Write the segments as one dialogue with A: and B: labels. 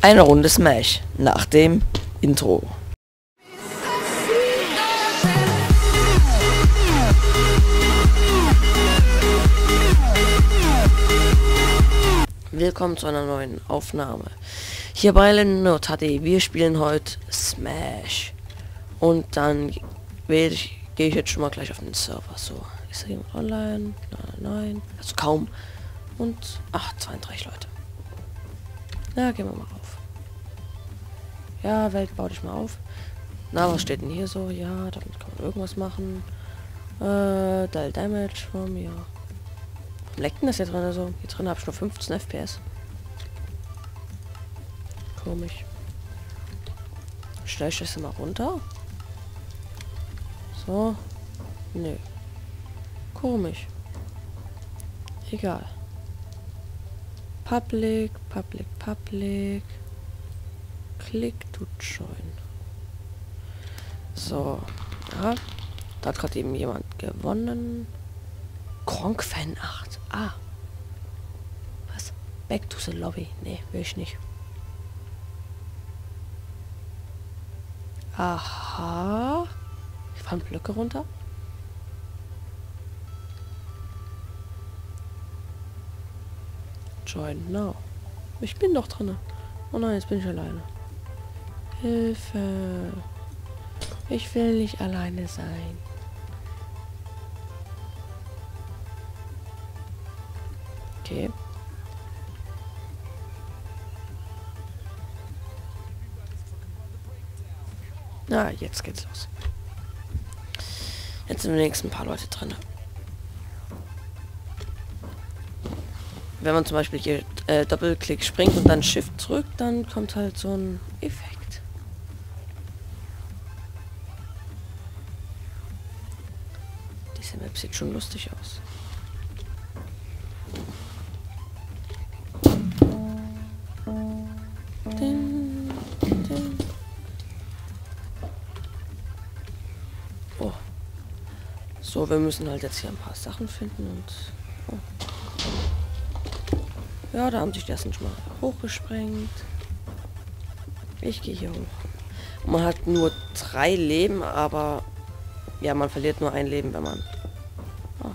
A: Eine Runde Smash nach dem Intro. Willkommen zu einer neuen Aufnahme. Hier bei LennoTD. Wir spielen heute Smash. Und dann gehe ich jetzt schon mal gleich auf den Server. So, ist da jemand online? Nein. Also kaum. Und, 32 Leute. Na, gehen wir mal auf. Ja, Welt, bau dich mal auf. Na, was steht denn hier so? Ja, damit kann man irgendwas machen. Dial Damage from, ja. Warum leckt denn das hier drin? Also, hier drin habe ich nur 15 FPS. Komisch. Stelle ich das mal runter? So. Nö. Komisch. Egal. Public. Click to join. So. Ja. Da hat gerade eben jemand gewonnen. Kronk-Fan 8. Ah. Was? Back to the Lobby. Nee, will ich nicht. Aha. Ich fand Blöcke runter. Join now. Ich bin doch drin. Oh nein, jetzt bin ich alleine. Hilfe. Ich will nicht alleine sein. Okay. Na, jetzt geht's los. Jetzt sind wenigstens ein paar Leute drin. Wenn man zum Beispiel hier Doppelklick springt und dann Shift zurück, dann kommt halt so ein Effekt. Diese Map sieht schon lustig aus. Oh. So, wir müssen halt jetzt hier ein paar Sachen finden und... Oh. Ja, da haben sich das schon mal hochgesprengt. Ich gehe hier hoch. Man hat nur 3 Leben, aber... Ja, man verliert nur ein Leben, wenn man... Oh.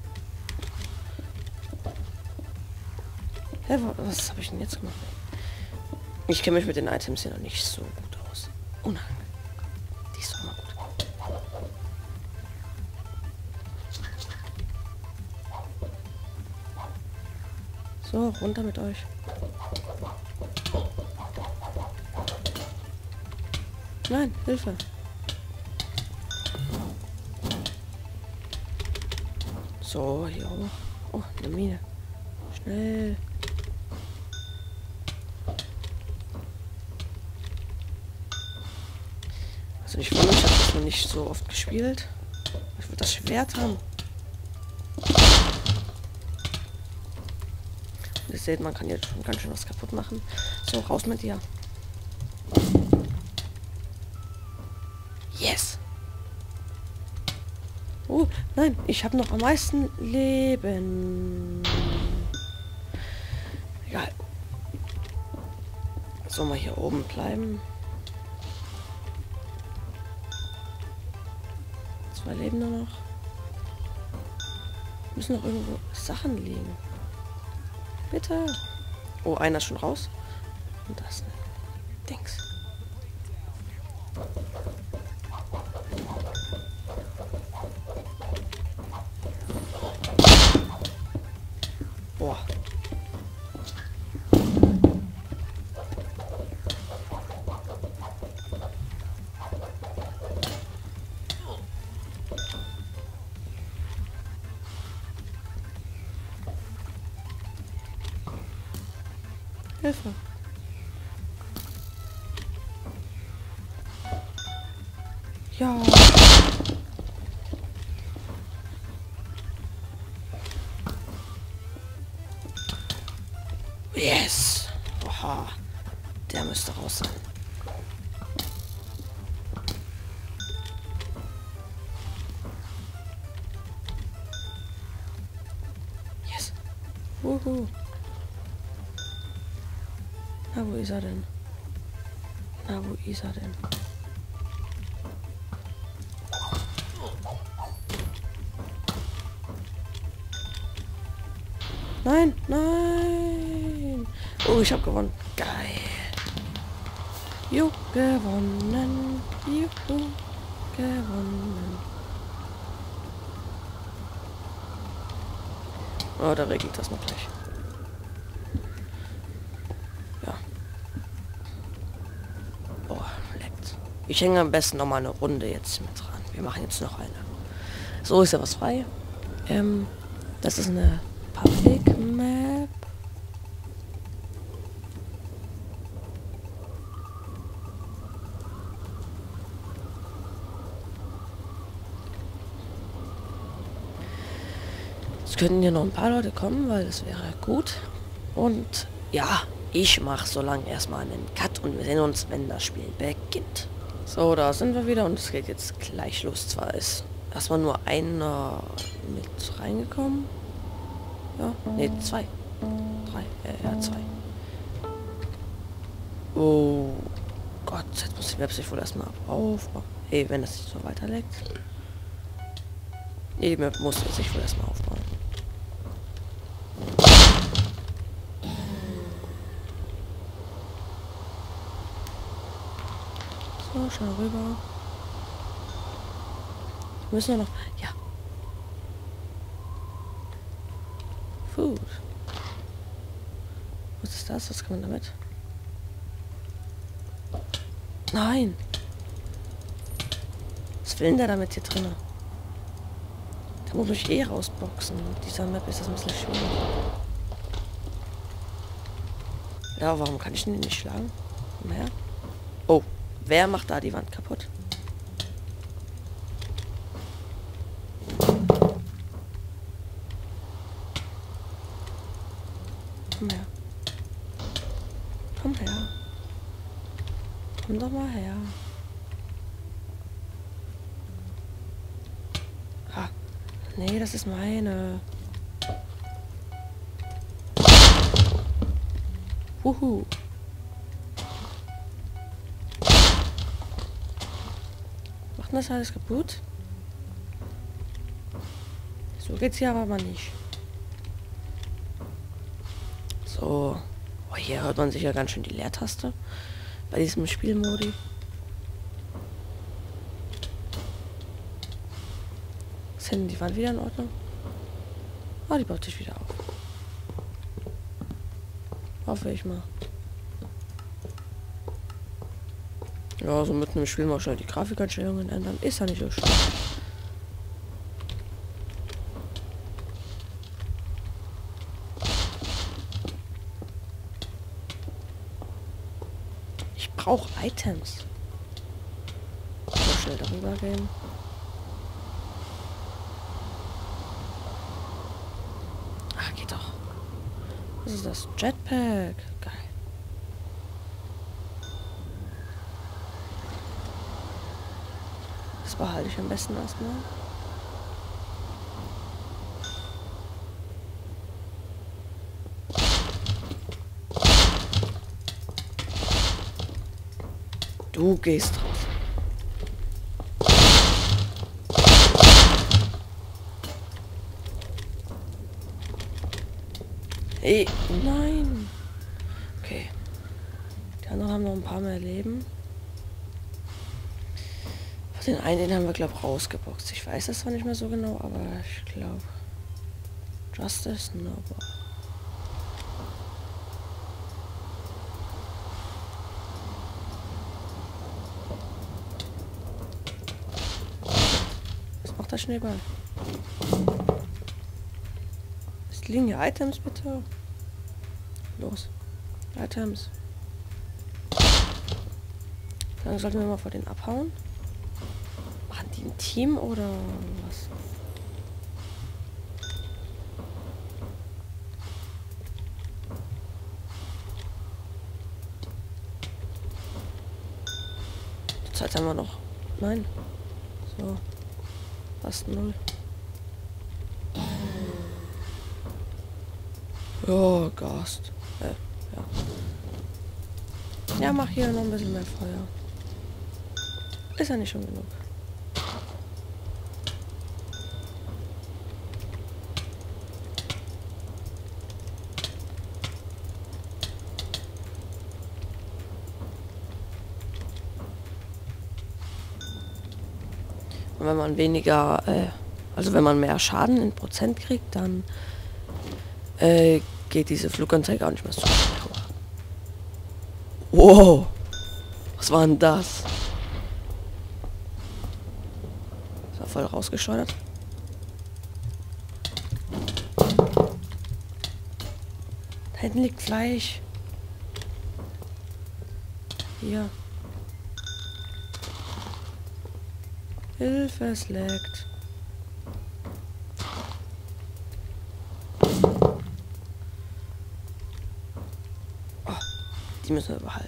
A: Hä, was habe ich denn jetzt gemacht? Ich kenne mich mit den Items hier noch nicht so gut aus. Oh nein. Die ist doch mal gut. So, runter mit euch. Nein, Hilfe. So, hier hoch. Oh, eine Mine. Schnell. Also ich wundere mich, ich habe das noch nicht so oft gespielt. Ich will das Schwert haben. Ihr seht, man kann jetzt schon ganz schön was kaputt machen. So, raus mit dir. Yes. Oh, nein, ich habe noch am meisten Leben. Egal. So, mal hier oben bleiben. 2 Leben nur noch. Müssen noch irgendwo Sachen liegen. Bitte. Oh, einer ist schon raus. Und das Dings. Boah. Hilfe. Ja. Yes. Oha. Der müsste raus sein. Yes. Wuhu. Na, wo ist er denn? Na, wo ist er denn? Nein, nein. Oh, ich habe gewonnen. Geil. Jo, gewonnen. Juhu, gewonnen. Oh, da regelt das noch gleich. Ja. Oh, leckt. Ich hänge am besten noch mal eine Runde jetzt mit dran. Wir machen jetzt noch eine. So, ist ja was frei. Das ist eine Public Map. Es könnten ja noch ein paar Leute kommen, weil das wäre gut. Und ja, ich mache so lange erstmal einen Cut und wir sehen uns, wenn das Spiel beginnt. So, da sind wir wieder und es geht jetzt gleich los. Zwar ist erstmal nur einer mit reingekommen. Ja, ne, 2. 3, ja, 2. Oh Gott, jetzt muss die Website wohl erstmal aufbauen. Ey, wenn das nicht so weiterleckt. Die Map muss sich wohl erstmal aufbauen. So, schnell rüber. Müssen wir noch... Ja. Food. Was ist das? Was kann man damit? Nein! Was will denn der damit hier drin? Da muss ich eh rausboxen. Mit dieser Map ist das ein bisschen schwierig. Ja, warum kann ich den nicht schlagen? Komm her. Oh, wer macht da die Wand kaputt? Komm her. Komm her. Komm doch mal her. Ha. Nee, das ist meine. Huhu. Macht das alles kaputt? So geht's hier aber mal nicht. So. Oh, hier hört man sicher ganz schön die Leertaste. Bei diesem Spielmodi. Ist denn die Wand wieder in Ordnung? Oh, die baut sich wieder auf. Hoffe ich mal. Ja, so mitten im Spiel mal schnell die Grafikeinstellungen ändern. Ist ja nicht so schlimm. Ich brauche Items. Mal schnell darüber gehen. Ah, geht doch. Was ist das? Jetpack. Geil. Das behalte ich am besten erstmal. Du gehst drauf. Ey, nein. Okay. Die anderen haben noch ein paar mehr Leben. Den einen, den haben wir, glaube ich, rausgeboxt. Ich weiß das zwar nicht mehr so genau, aber ich glaube... Justice? No. Was macht der Schneeball? Es liegen hier Items, bitte. Los. Items. Dann sollten wir mal vor den abhauen. Machen die ein Team oder was? Die Zeit haben wir noch. Nein. So. Fast 0. Oh, Gast. Ja. Ja, mach hier noch ein bisschen mehr Feuer. Ist ja nicht schon genug. Und wenn man weniger, also wenn man mehr Schaden in Prozent kriegt, dann geht diese Fluganzeige auch nicht mehr so schnell hoch. Wow! Was war denn das? Das war voll rausgeschleudert. Da hinten liegt Fleisch. Hier. Hilfe, es leckt. Oh, die müssen wir behalten.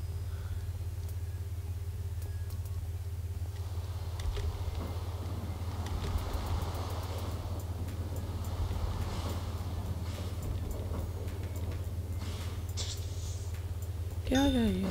A: Ja, ja, ja.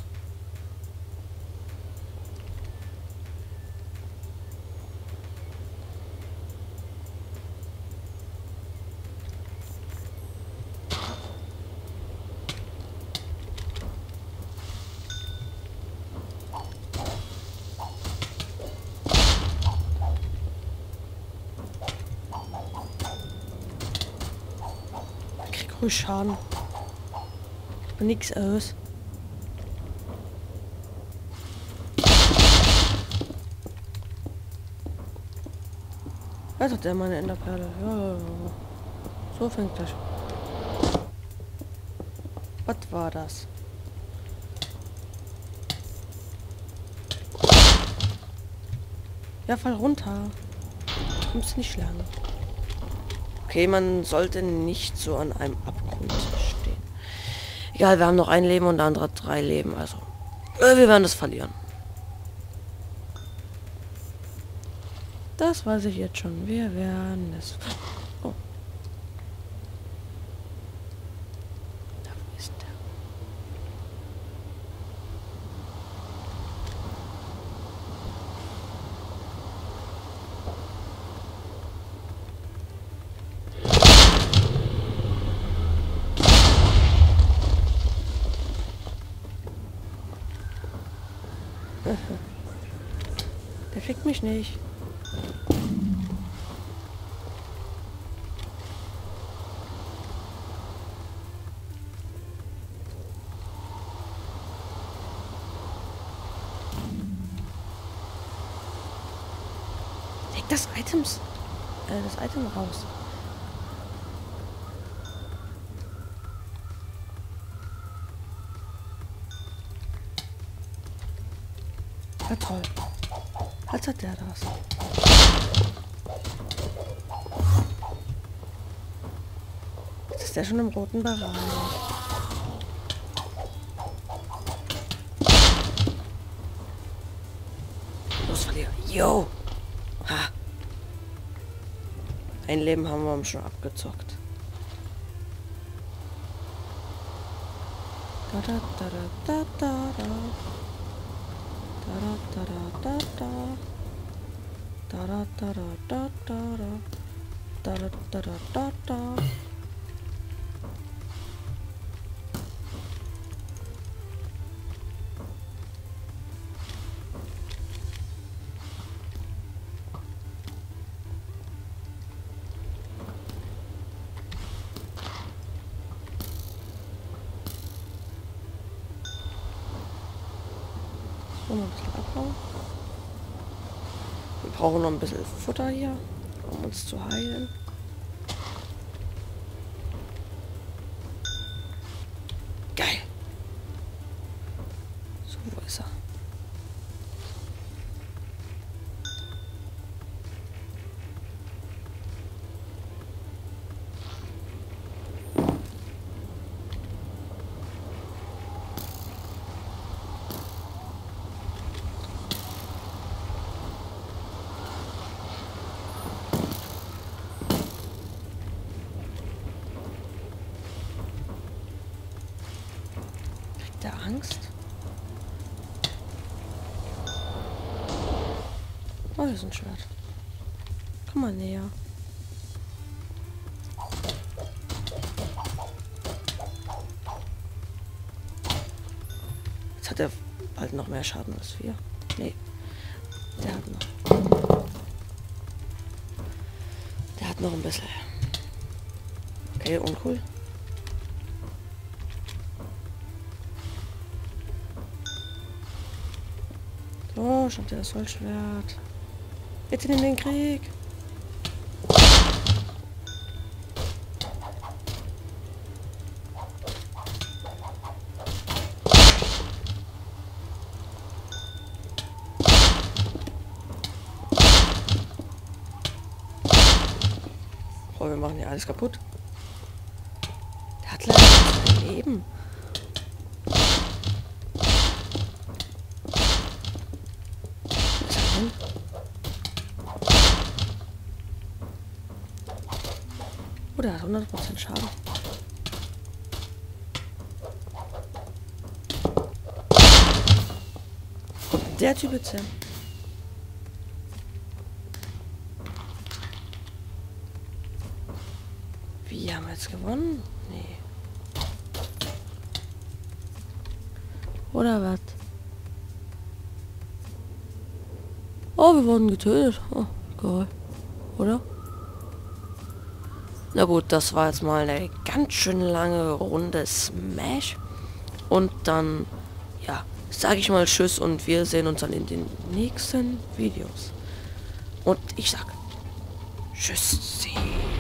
A: Ich krieg ruhig Schaden. Und nix aus. Was hat der meine Enderperle? Ja, ja, ja. So fängt das. Was war das? Ja, fall runter. Du kommst nicht lang. Okay, man sollte nicht so an einem Abgrund stehen. Egal, wir haben noch ein Leben und der andere hat 3 Leben, also wir werden das verlieren. Das weiß ich jetzt schon. Wir werden es... Oh. Da ist der. Der kriegt mich nicht. Leg das Item raus. Ja, toll. Als hat der das. Jetzt ist der schon im roten Bereich. Los, Verlierer. Yo! Ha! Ein Leben haben wir schon abgezockt. Da da da da da da. Da da da da da. Da da da da da da. Da da da da da da. So, noch ein bisschen abbauen. Wir brauchen noch ein bisschen Futter hier, um uns zu heilen. Geil. So, wo ist er? Der Angst? Oh, hier ist ein Schwert. Komm mal näher. Jetzt hat er bald noch mehr Schaden als wir. Nee. Der hat noch. Der hat noch ein bisschen. Okay, uncool. So, schaut ihr das Holzschwert. Jetzt in den Krieg. Oh, wir machen ja alles kaputt. Der hat leider kein Leben. Oh, der hat 100% Schaden. Der Typ jetzt her. Wie, haben wir jetzt gewonnen? Nee. Oder was? Oh, wir wurden getötet. Oh, geil. Oder? Na gut, das war jetzt mal eine ganz schön lange Runde Smash. Und dann, ja, sage ich mal Tschüss und wir sehen uns dann in den nächsten Videos. Und ich sag Tschüss.